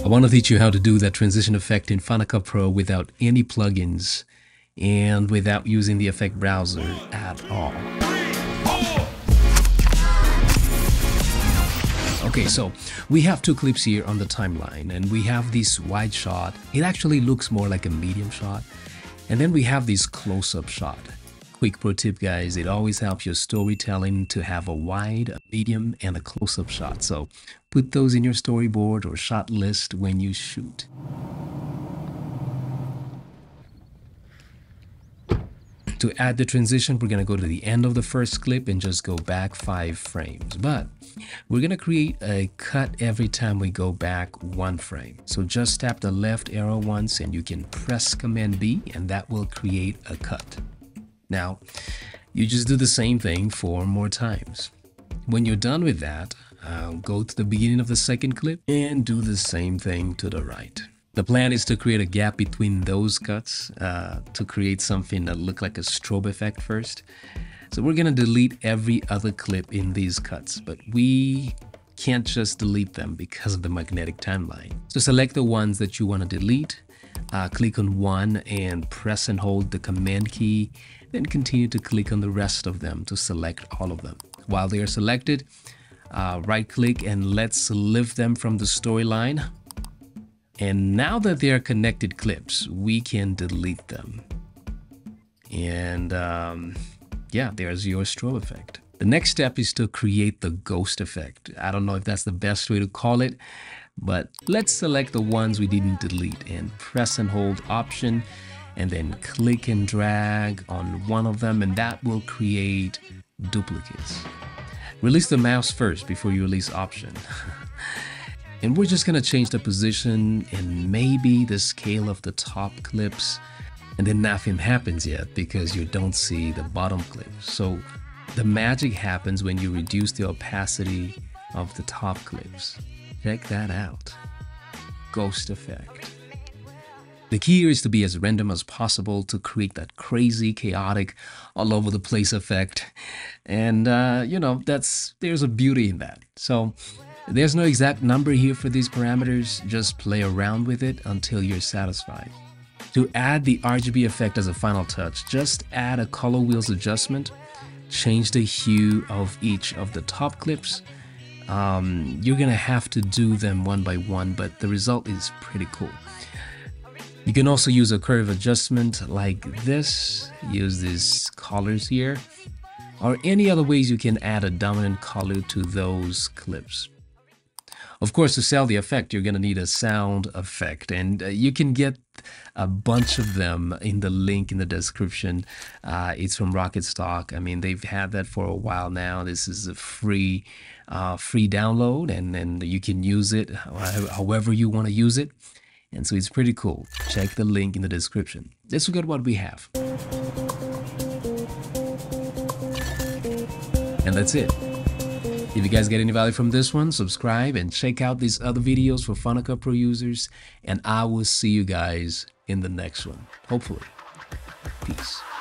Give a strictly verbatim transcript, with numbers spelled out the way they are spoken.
I want to teach you how to do that transition effect in Final Cut Pro without any plugins and without using the effect browser at all. Okay, so we have two clips here on the timeline, and we have this wide shot. It actually looks more like a medium shot. And then we have this close-up shot. Quick pro tip, guys, it always helps your storytelling to have a wide, a medium, and a close-up shot. So put those in your storyboard or shot list when you shoot. To add the transition, we're going to go to the end of the first clip and just go back five frames. But we're going to create a cut every time we go back one frame. So just tap the left arrow once and you can press Command B and that will create a cut. Now, you just do the same thing four more times. When you're done with that, uh, go to the beginning of the second clip and do the same thing to the right. The plan is to create a gap between those cuts uh, to create something that looks like a strobe effect first. So we're going to delete every other clip in these cuts, but we can't just delete them because of the magnetic timeline. So select the ones that you want to delete, uh, click on one and press and hold the Command key, then continue to click on the rest of them to select all of them. While they are selected, uh, right click and let's lift them from the storyline. And now that they are connected clips, we can delete them. And um, yeah, there's your strobe effect. The next step is to create the ghost effect. I don't know if that's the best way to call it, but let's select the ones we didn't delete and press and hold Option and then click and drag on one of them, and that will create duplicates. Release the mouse first before you release Option. And we're just going to change the position and maybe the scale of the top clips, and then nothing happens yet because you don't see the bottom clips. So the magic happens when you reduce the opacity of the top clips. Check that out. Ghost effect. The key here is to be as random as possible to create that crazy, chaotic, all over the place effect. And uh, you know, that's there's a beauty in that. So there's no exact number here for these parameters, just play around with it until you're satisfied. To add the R G B effect as a final touch, just add a color wheels adjustment, change the hue of each of the top clips. Um, you're gonna have to do them one by one, but the result is pretty cool. You can also use a curve adjustment like this, use these colors here, or any other ways you can add a dominant color to those clips. Of course, to sell the effect, you're going to need a sound effect, and uh, you can get a bunch of them in the link in the description. Uh, it's from Rocket Stock. I mean, they've had that for a while now. This is a free, uh, free download, and, and you can use it however you want to use it. And so it's pretty cool. Check the link in the description. Let's look at what we have. And that's it. If you guys get any value from this one, subscribe and check out these other videos for Final Cut Pro users, and I will see you guys in the next one, hopefully. Peace.